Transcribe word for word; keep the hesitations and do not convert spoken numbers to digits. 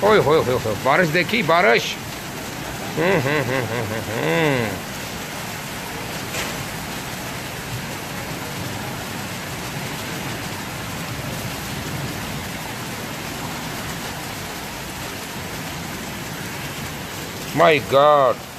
ओए होए होए होए, बारिश देखी, बारिश। हम्म हम्म हम्म हम्म हम्म माय गॉड।